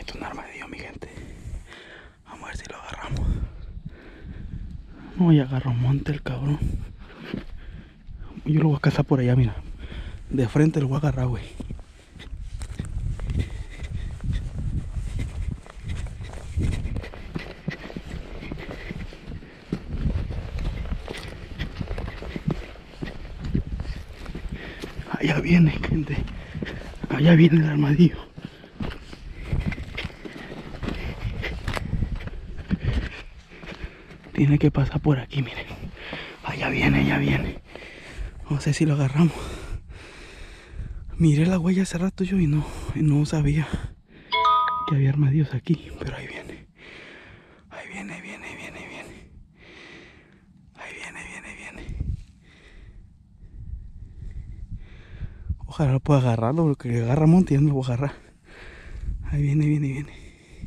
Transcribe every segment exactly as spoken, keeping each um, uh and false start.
visto un armadillo, mi gente. Vamos a ver si lo agarramos. No, ya agarró monte el cabrón. Yo lo voy a cazar por allá, mira. De frente lo voy a agarrar, güey. Allá viene, gente. Allá viene el armadillo. Tiene que pasar por aquí, miren. Allá viene, allá viene. No sé si lo agarramos. Miré la huella hace rato yo y no, y no sabía que había armadillos aquí. Pero ahí viene. Ahí viene, ahí viene, ahí viene, ahí viene. Ahí viene, viene, viene. Ojalá lo pueda agarrarlo, porque agarra monte y ya no lo voy a agarrar. Ahí viene, viene, viene.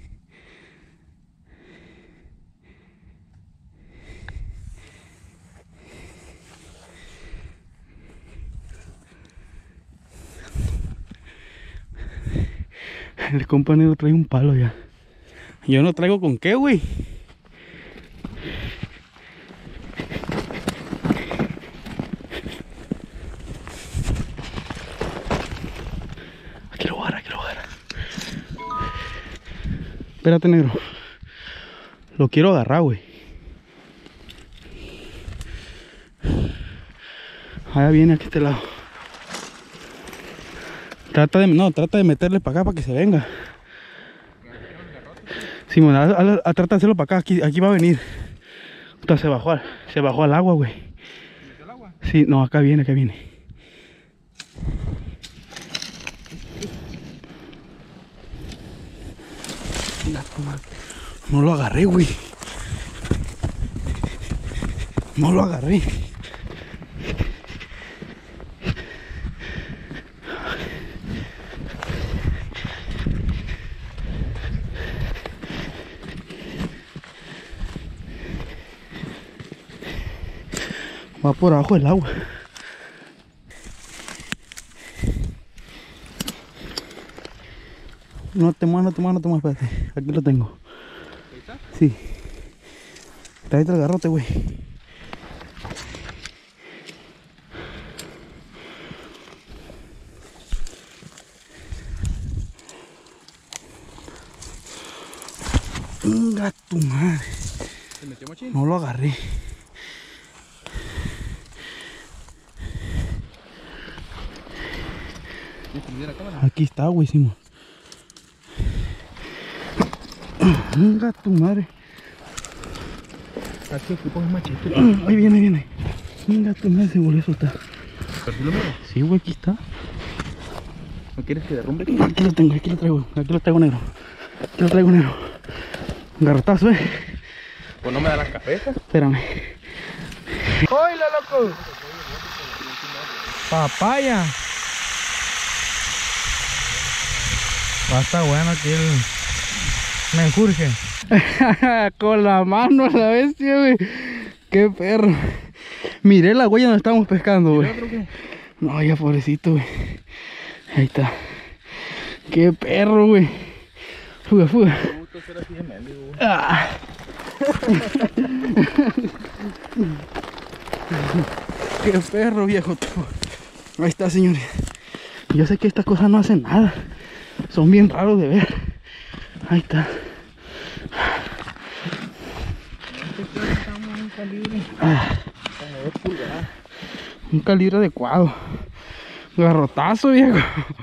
El compañero trae un palo ya. Yo no traigo con qué, güey. Aquí lo agarra, aquí lo agarra. Espérate, negro. Lo quiero agarrar, güey. Allá viene aquí a este lado. Trata de, no, trata de meterle para acá para que se venga. Simón, a, a, a, trata de hacerlo para acá, aquí, aquí va a venir. Entonces se bajó, al, se bajó al agua, güey. ¿Metió el agua? Sí, no, acá viene, acá viene. No lo agarré, güey. No lo agarré. Va por abajo del agua. No te muevas, no te muevas, no te muevas, espérate. Aquí lo tengo. ¿Ahí está? Sí. Tráete el garrote, güey. Venga tu madre. ¿Se metió machín? No lo agarré. La cámara. Aquí está, güey, Simón. Venga tu madre. Aquí ocupa un machete. Ahí viene, ahí viene. Venga tu madre, se volvió a soltar. ¿Pero si lo miro? Sí, güey, aquí está. ¿No quieres que derrumbe? Aquí lo tengo, aquí lo traigo. Aquí lo traigo, negro. Aquí lo traigo, negro. Garrotazo, eh. Pues no me da la cabeza. Espérame. ¡Oila, loco! Papaya. Va a estar bueno aquí el menjurje. Con la mano a la bestia, güey. Qué perro. Miré la huella donde estábamos pescando, güey. No, ya pobrecito, güey. Ahí está. Qué perro, güey. Fuga, fuga. Ah. Qué perro, viejo. Ahí está, señores. Yo sé que estas cosas no hacen nada. Son bien raros de ver. Ahí está. Un calibre. Ah, Como dos pulgadas. un calibre adecuado. Garrotazo, viejo.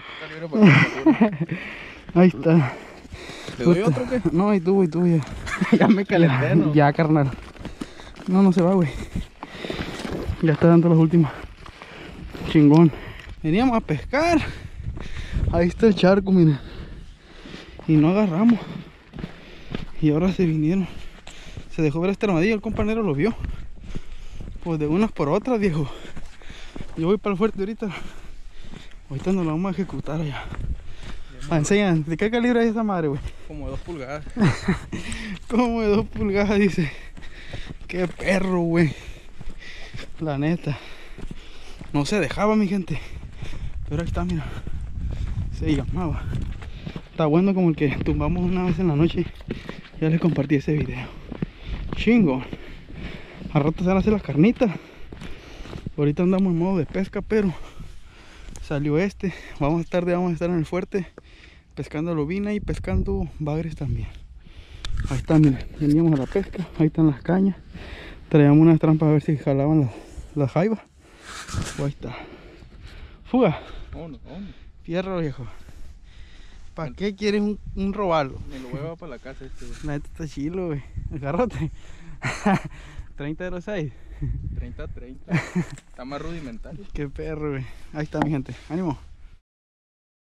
Ahí está. ¿Te doy otro o qué? No, y tú, y tú, ya. Ya me calenté, ¿no? Ya, carnal. No, no se va, güey. Ya está dando las últimas. Chingón. Veníamos a pescar. Ahí está el charco, miren. Y no agarramos. Y ahora se vinieron. Se dejó ver este armadillo, el compañero lo vio. Pues de unas por otras, viejo. Yo voy para el fuerte ahorita. Ahorita nos lo vamos a ejecutar allá. Ah, enseñan, ¿de qué calibre es esa madre, güey? Como de dos pulgadas. Como de dos pulgadas, dice. Qué perro, güey. La neta. No se dejaba, mi gente. Pero ahí está, mira. Se llamaba está bueno como el que tumbamos una vez en la noche. Ya les compartí ese video. Chingo. A rato se van a hacer las carnitas. Ahorita andamos en modo de pesca, pero salió este. Vamos a estar, vamos a estar en el fuerte pescando lobina y pescando bagres también. Ahí está, miren, veníamos a la pesca. Ahí están las cañas. Traíamos unas trampas a ver si jalaban las, las jaivas. Ahí está. Fuga. Vámonos, vámonos. Fierro, viejo. ¿Para qué quieres un, un robalo? Me lo voy a llevar para la casa este, güey. La neta está chilo, güey. El garrote. treinta cero seis. treinta treinta. Está más rudimentario. Qué perro, güey. Ahí está, mi gente. Ánimo.